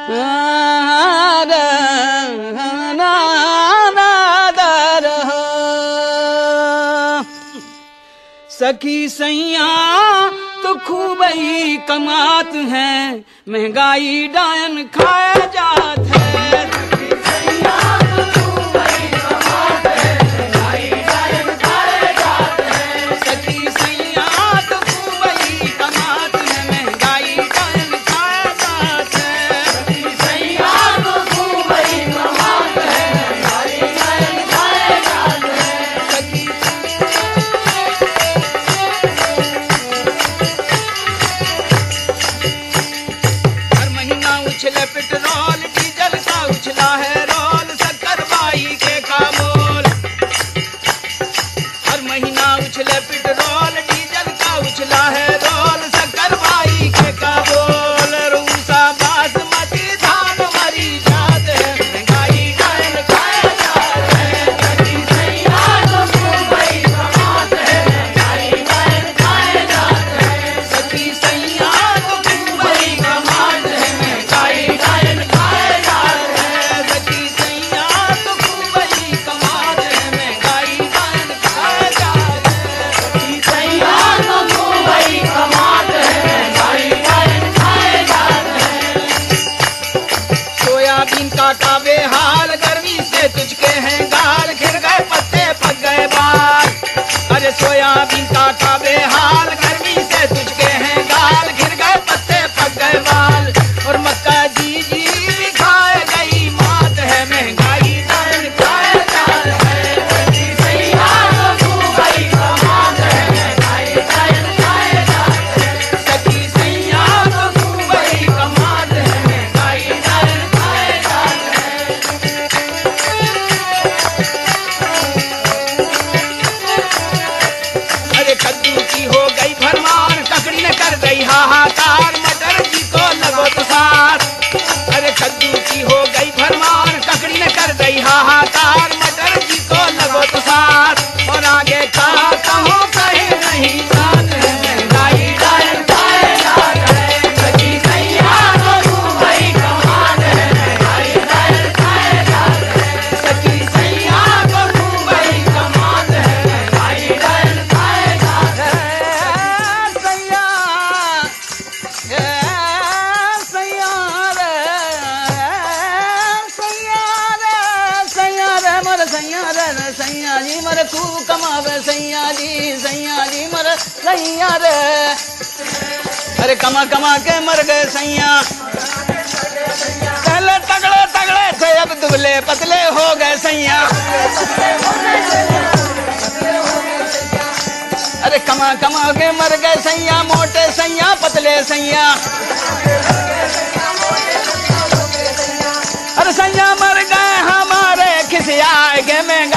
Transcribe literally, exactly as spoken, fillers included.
सखी सैया तो खूब ही कमात हैं, महंगाई डायन खाया जात है। सखी सैया तो खूब ही कमात है, महंगाई डायन खाया जात है। सखी सैया तो खूब ही कमात है, महंगाई डायन खाया जात है। सखी सैया तो खूब ही कमात है, महंगाई डायन खाया जात है। सखी उछले पेट्रोल डीजल का उछला है रोल, शक्कर बाई के का मोल। हर महीना उछले पेट्रोल डीजल का उछला है रोल, शक्कर बाई के का बोल। रूसा बासमती धान मरी जात है, महंगाई डायन खाया जात है। सखी सैया तो खूब ही कमात है, महंगाई डायन खाया जात है। सखी सैया तो खूब ही कमात है, महंगाई डायन खाया जात है। सखी सैया तो खूब ही कमात है, महंगाई डायन खाया जात है। सखी सैया तो खूब ही कमात है, महंगाई डायन खाया जात है। सोयाबीन का का बेहाल, गर्मी से तुझके हैं गाल, खिल गए पत्ते पक गए बाल। अरे सोयाबीन का का बेहाल, गर्मी से तुझके हैं गाल, खिल गए पत्ते पक गए बाल। और मक्का जी जी भी खाए गई मात है, महंगाई डायन खाया जात है। सखी सैया तो खूब ही कमात है, महंगाई डायन खाया जात है। सखी सैया तो खूब ही कमात है, महंगाई डायन खाया जात है। अरे कद्दू की हो गई भरमार, ककड़ी ने कर गई हाहाकार, मटर जी को लगो तो साथ। अरे कद्दू की हो गई भरमार, ककड़ी ने कर गई हाहाकार, मटर जी को लगो तो साथ। और आगे का कहो कहे नहीं जात है, महंगाई डायन खाया जात है। सखी सैया तो खूब ही कमात है, महंगाई डायन खाया जात है। सखी सैया तो खूब ही कमात है, महंगाई डायन खाया जात है। सैया सैया रे सैया रे सैया रे मर सैया रे सैया जी मर खूब कमावे सैया जी, सैया जी मर सैया रे। अरे कमा कमा के मर गए सैया, पहले तगड़े तगड़े थे अब दुबले पतले हो गए सैया। अरे कमा कमा के मर गए सैया, मोटे सैया पतले सैया। अरे सैया मर गए हमारे खिसिया के महंगा